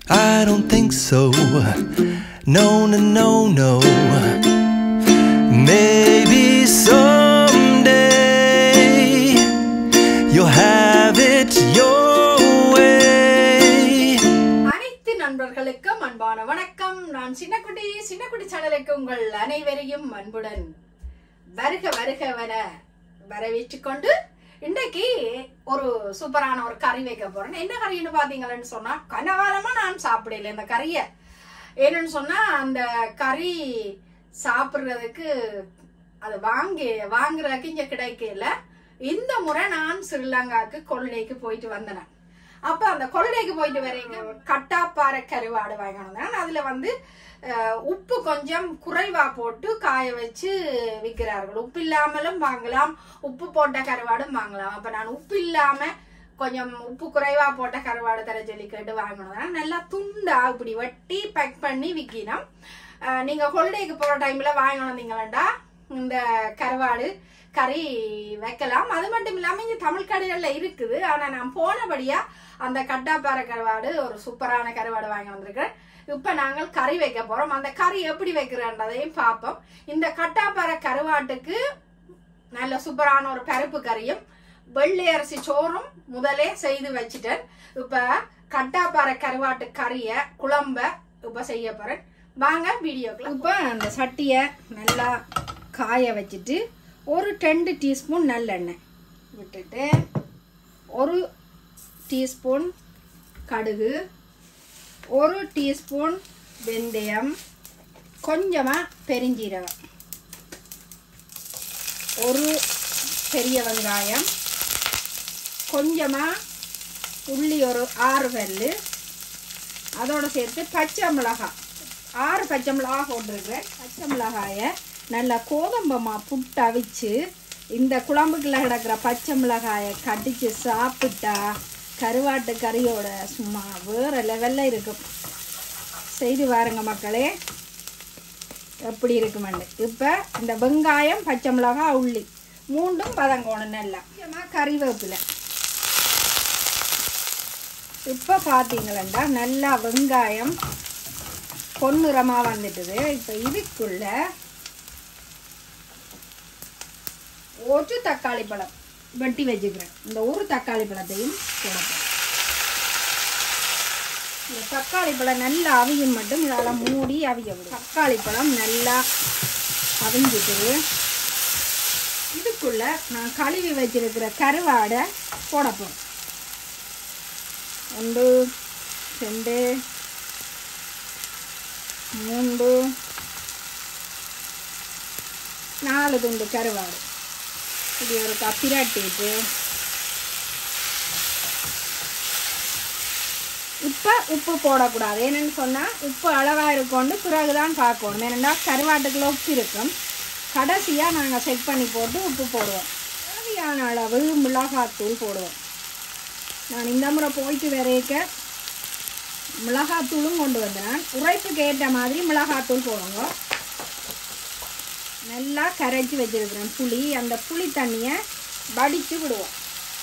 I don't think so. No, no, no, no. Maybe someday you'll have it your way. அனைத்து நண்பர்களுக்கும் அன்பான வணக்கம். நான் சின்னக்குட்டி சேனலுக்கு உங்கள் அனைவரையும் அன்புடன் வருக வருகவன வரவேற்றுக் கொண்டு இன்றைக்கு ஒரு சூப்பரான ஒரு கறி வைக்க போறேன். என்ன கறின்னு பாத்தீங்கன்னு சொன்னா, கனகாலமா நான் சாப்பிடல இந்த கறியை. ஏன்னு சொன்னா அந்த கறி சாப்பிடுறதுக்கு அது வாங்குறதுக்கு இங்க கிடைக்கல. இந்த முறை நான் ஸ்ரீலங்காவுக்கு கொள்ளைக்கு போயிட்டு வந்தேன். அப்ப அந்த கொள்ளைக்கு போயிட்டு வரீங்க கட்டாப்பாறை கருவாடு வாங்கணும். அதுல வந்து உப்பு கொஞ்சம் குறைவா போட்டு காய வச்சு விற்கிறார்கள். உப்பு இல்லாமலும் வாங்கலாம், உப்பு போட்ட கருவாடும் வாங்கலாம். அப்ப நான் உப்பு இல்லாம கொஞ்சம் உப்பு குறைவா போட்ட கருவாடு தர சொல்லி கேட்டு வாங்கணும். நல்லா துண்டா இப்படி வெட்டி பேக் பண்ணி விற்கணும். நீங்க கொள்ளைக்கு போற டைம்ல வாங்கணுந்தீங்களா இந்த கருவாடு கறி வைக்கலாம். அது மட்டும் இல்லாம இங்க தமிழ் கடைகள்ல இருக்குது. ஆனா நான் போனபடியா அந்த கட்டாப்பாறை கருவாடு ஒரு சூப்பரான கருவாடு வாங்கி வந்திருக்கிறேன். இப்ப நாங்கள் கறி வைக்க போறோம். அந்த கறி எப்படி வைக்கிறன்றதையும் பார்ப்போம். இந்த கட்டாப்பாறை கருவாட்டுக்கு நல்ல சூப்பரான ஒரு பருப்பு கறியும் வெள்ளை அரிசி சோறும் முதலே செய்து வச்சுட்டேன். இப்ப கட்டாப்பாறை கருவாட்டு கறிய குழம்ப இப்ப செய்ய போறேன். வாங்க வீடியோக்குள்ள. இப்ப அந்த சட்டிய நல்லா காய வச்சுட்டு ஒரு 2 டீஸ்பூன் நல்லெண்ணெய் விட்டுட்டு, ஒரு டீஸ்பூன் கடுகு, ஒரு டீஸ்பூன் வெந்தயம், கொஞ்சமாக பெருஞ்சீரகம், ஒரு பெரிய வெங்காயம், கொஞ்சமாக உள்ளி ஒரு 6 பல்லு, அதோடு சேர்த்து பச்சை மிளகாய் 6 பச்சை மிளகாய் போட்டிருக்கிறேன். பச்சை மிளகாயை நல்லா கோதம்பமாக புட்டு அவிச்சு இந்த குழம்புக்குள்ள கிடக்கிற பச்சை மிளகாயை கடிச்சு சாப்பிட்டா கருவாட்டு கறியோட சும்மா வேறு லெவலில் இருக்கும். செய்து பாருங்க மக்களே எப்படி இருக்குமெண்டு. இப்போ இந்த வெங்காயம் பச்சை மிளகாய் உள்ளி மூண்டும் பதங்கோணும் நல்லா. முக்கியமாக கறிவேப்பிலை. இப்போ பார்த்தீங்களா நல்லா வெங்காயம் பொன்னிறமாக வந்துட்டுது. இப்போ இதுக்குள்ள ஒரு தக்காளி பழம் வெட்டி வச்சுக்கிறேன். இந்த ஒரு தக்காளி பழத்தையும் போடணும். இந்த தக்காளி பழம் நல்லா அவியும் மட்டும் இதால் மூடி அவிய விடும். தக்காளி பழம் நல்லா அவிஞ்சிட்டு இதுக்குள்ள நான் கழுவி வச்சிருக்கிற கருவாடை போடப்போம். 1 2 3 4 துண்டு கருவாடு இப்படி ஒரு கப்பிராட்டிட்டு இப்போ உப்பு போடக்கூடாது. ஏன்னு சொன்னால் உப்பு அளவாக இருக்கொண்டு பிறகுதான் பார்க்கணும். ஏன்னா கருவாட்டுக்குள்ள உப்பு இருக்கும். கடைசியாக நாங்கள் செக் பண்ணி போட்டு உப்பு போடுவோம். தேவையான அளவு மிளகாத்தூள் போடுவோம். நான் இந்த முறை போயிட்டு வரைக்க மிளகாத்தூளும் கொண்டு வந்தேன். உரைப்புக்கு ஏற்ற மாதிரி மிளகாத்தூள் போடுங்க. நல்லா கரைச்சி வச்சிருக்கிறேன் புளி. அந்த புளி தண்ணியை வடித்து விடுவோம்.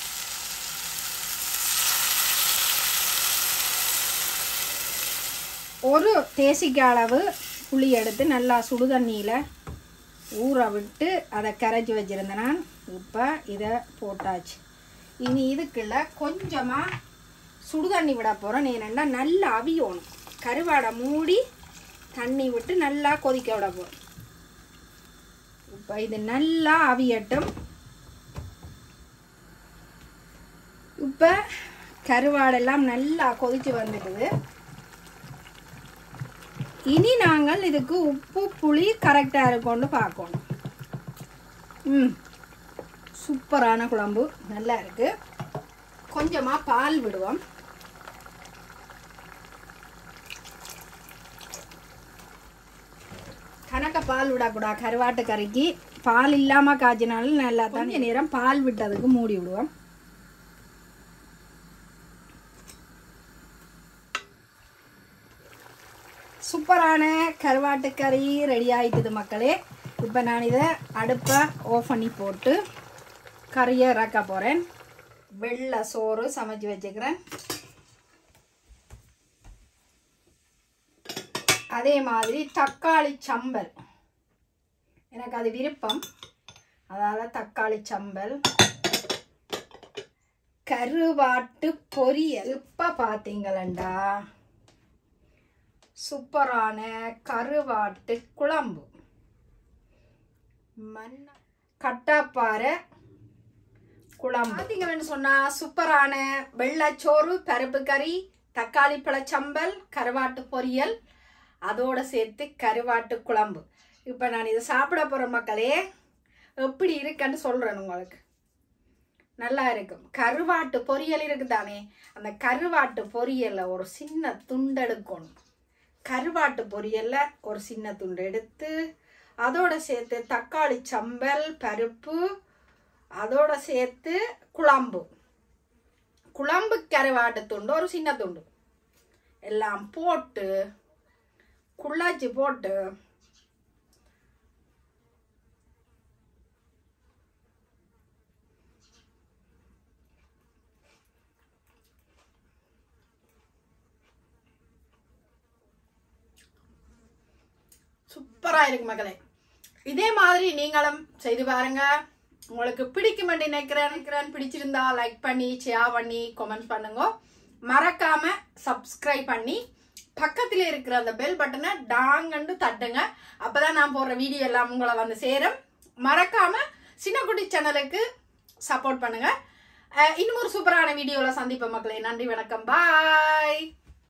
ஒரு தேசிக்காய் அளவு புளி எடுத்து நல்லா சுடு தண்ணியில் ஊற விட்டு அதை கரைச்சி வச்சுருந்தேன் நான். இப்போ இதை போட்டாச்சு. இனி இதுக்குள்ள கொஞ்சமாக சுடு தண்ணி விட போகிறேன். ஏன்னா நல்லா அவியணும். கருவாடை மூடி தண்ணி விட்டு நல்லா கொதிக்க விட போகிறேன். இப்போ இது நல்லா அவியட்டும். இப்போ கருவாடெல்லாம் நல்லா கொதிச்சு வந்துடுது. இனி நாங்கள் இதுக்கு உப்பு புளி கரெக்டாக இருக்கும்னு பார்க்கணும். சூப்பரான குழம்பு நல்லா இருக்கு. கொஞ்சமாக பால் விடுவோம். கணக்க பால் விடக்கூடாது. கருவாட்டு கறிக்கு பால் இல்லாமல் காய்ச்சினாலும் நல்லா தான். நேரம் பால் விட்டதுக்கு மூடி விடுவோம். சூப்பரான கருவாட்டு கறி ரெடி ஆகிட்டுது மக்களே. இப்போ நான் இதை அடுப்பை ஆஃப் பண்ணி போட்டு கறியை இறக்க போகிறேன். வெள்ளை சோறு சமைச்சு வச்சுக்கிறேன். அதே மாதிரி தக்காளி சம்பல், எனக்கு அது விருப்பம், அதால் தக்காளி சம்பல். கருவாட்டு பொரியல். இப்போ பார்த்தீங்களா சூப்பரான கருவாட்டு குழம்பு. கட்டாப்பாறை குழம்பு பார்த்தீங்கன்னு சொன்னால் சூப்பரான வெள்ளைச்சோறு, பருப்பு கறி, தக்காளி பழச்சம்பல், கருவாட்டு பொரியல், அதோடு சேர்த்து கருவாட்டு குழம்பு. இப்போ நான் இதை சாப்பிட போகிற மக்களே எப்படி இருக்குன்னு சொல்கிறேன் உங்களுக்கு. நல்லா இருக்கும். கருவாட்டு பொரியல் இருக்குதானே, அந்த கருவாட்டு பொரியலில் ஒரு சின்ன துண்டு எடுக்கணும். கருவாட்டு பொரியலில் ஒரு சின்ன துண்டு எடுத்து அதோட சேர்த்து தக்காளி சம்பல், பருப்பு, அதோட சேர்த்து குழம்பு, கருவாட்டு துண்டு ஒரு சின்ன துண்டு எல்லாம் போட்டு குழச்சி போட்டு சூப்பராக இருக்கு மக்களே. இதே மாதிரி நீங்களும் செய்து பாருங்க. உங்களுக்கு பிடிக்கும் நினைக்கிறேன். பிடிச்சிருந்தா லைக் பண்ணி, ஷேர் பண்ணி, கமெண்ட் பண்ணுங்க. மறக்காம சப்ஸ்கிரைப் பண்ணி பக்கத்தில் இருக்கிற அந்த பெல் பட்டனை டாங்கன்னு தட்டுங்க. அப்பதான் நான் போடுற வீடியோ எல்லாம் உங்களை வந்து சேரும். மறக்காம சின்னக்குட்டி சேனலுக்கு சப்போர்ட் பண்ணுங்க. இன்னும் ஒரு சூப்பரான வீடியோல சந்திப்போம் மக்களே. நன்றி, வணக்கம், பாய்.